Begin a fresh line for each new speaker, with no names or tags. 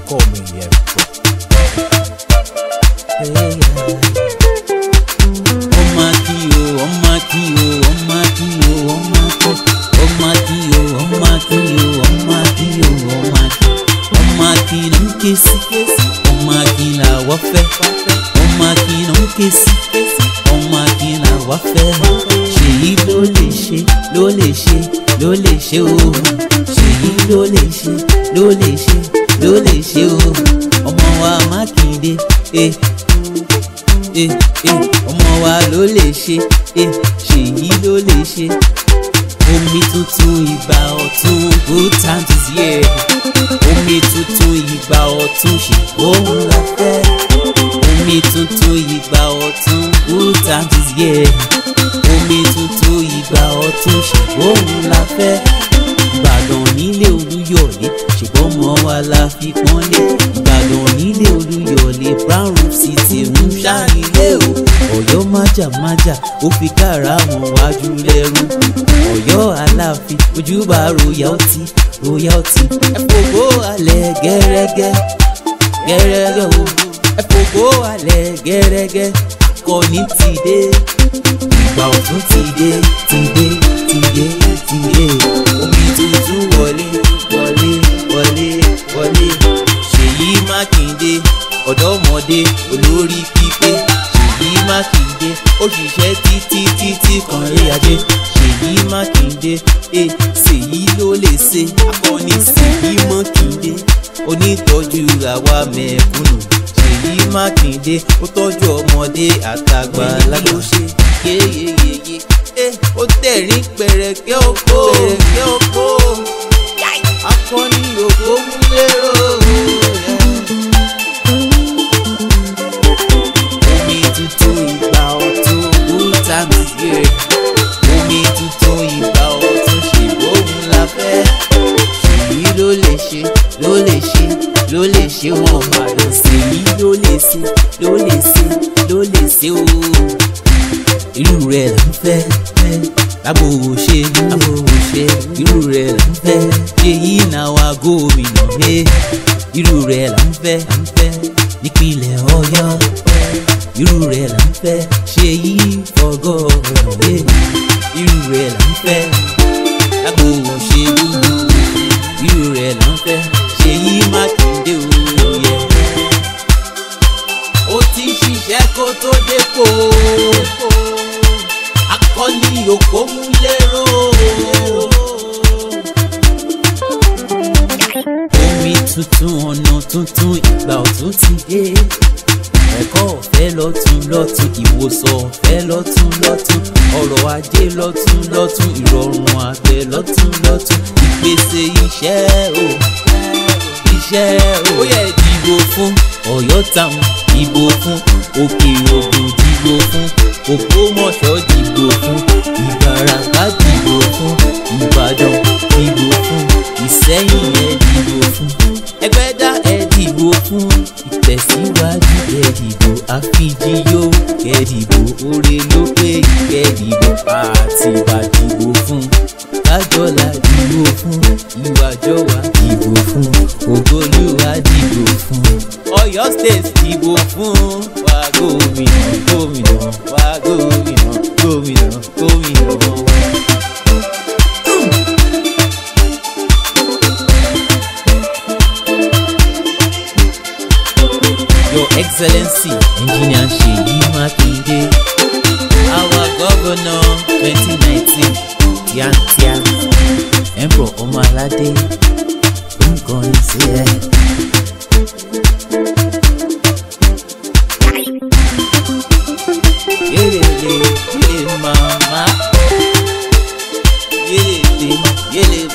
call me Emperor.
Ṣèyí ló lè ṣe o. Ṣèyí ló lè ṣe o. Ọmọ wa Mákindé ọmọ wa ló lè ṣe Ṣèyí ló lè ṣe. Omi tuntun ìgbà ọ̀tun, good times is here. Omi tuntun ìgbà ọ̀tun, ṣùgbọ́n òun la fẹ́. Omi tuntun ìgbà ọ̀tun, good times is here. Omi tuntun ìgbà ọ̀tun, ṣùgbọ́n òun la fẹ́. Ìbàdàn nílé Olúyọ̀lé, ṣùgbọ́n ọmọ wa la fi pọ́nlé. Ìbàdàn nílé Olúyọ̀lé, Brown Roof City ń ṣànílé o. Ọ̀yọ́ májàmájà, ó fi kára wọn wájú lẹ́rú. Ọ̀yọ́ Aláàfin, ojúbà royalty. Ẹ fògo alẹ̀ gẹ́rẹ́gẹ́ o. Ẹ fògo alẹ̀ gẹ́rẹ́gẹ́. Akọni ti dé, ìgbà ọ̀tun ti dé. Omi tuntun wọlé. Ṣèyí Mákindé, ọ̀dọ́mọdé olórí pípé. Ṣèyí Mákindé, ó ṣiṣẹ́ títí kan rí ajé. Ṣèyí Mákindé, Ṣèyí ló lè ṣe. Akọni Ṣèyí Mákindé, onítọ́jú àwa mẹ̀kúnnù. Ṣèyí Mákindé, ó tọ́jú ọmọdé àtàgbàlagbà. Yéyéyéyé, ó tẹ̀rín pẹ̀rẹ̀kẹ́ òkó. Akọni òkó múlẹ́rọ̀. Omi tuntun ìgbà ọ̀tun, good times is here. Omi tuntun ìgbà ọ̀tun, ṣèbó òun la fẹ́. Ṣèyí ló lè ṣe wọn Ìbàdàn. Ṣèyí ló lè ṣe o. Irú rẹ̀ là ń fẹ́ lágbo òṣèlú. Irú rẹ̀ là ń fẹ́ Ṣèyí náà wá gómìnà. Irú rẹ̀ là ń fẹ́ nípínlẹ̀ Ọ̀yọ́. Irú rẹ̀ là ń fẹ́ Ṣèyí for governor. Irú rẹ̀ là ń fẹ́ lágbo òṣèlú. Irú rẹ̀ là ń fẹ́ Ṣèyí Mákindé òye. Ó ti ṣiṣẹ́ kó tó dépò. Akọni òkó múlẹ́rọ̀. Omi tuntun, ọ̀nà tuntun, ìgbà ọ̀tun ti dé. Ẹ̀kọ́ ọ̀fẹ́ lọ́tún, ìwòsàn ọ̀fẹ́ lọ́tún, ọrọ̀ ajé lọ́tún, ìrọ̀rùn àgbẹ̀ lọ́tún, ìpèsè iṣẹ́ o. Ó yẹ dìbò fún Ọ̀yọ́ Town, dìbò fún Òkè Ògùn, dìbò fún Ògbómọ̀ṣọ́, dìbò fún Ìbàràpá, dìbò fún Ìbàdàn, dìbò fún Ìṣẹ́yìn, ẹ dìbò fún Ẹgbẹ́dá, ẹ dìbò fún Ìtẹ̀síwájú, ẹ dìbò Àfíjíyó, ẹ dìbò Orélópé, ẹ dìbò Àtìbà, dìbò fún Kájọlá, dìbò fún Ìwàjọwà, dìbò fún Ògolúwa, dìbò fún Ọ̀yọ́ State, dìbò fún wa gómìnà wa gómìnà. Your Excellency Engineer Ṣèyí Mákindé, our governor 2019, Tiantian, Emperor Ọmọ Aládé, nǹkan ní sí ẹ. Yele mama, yele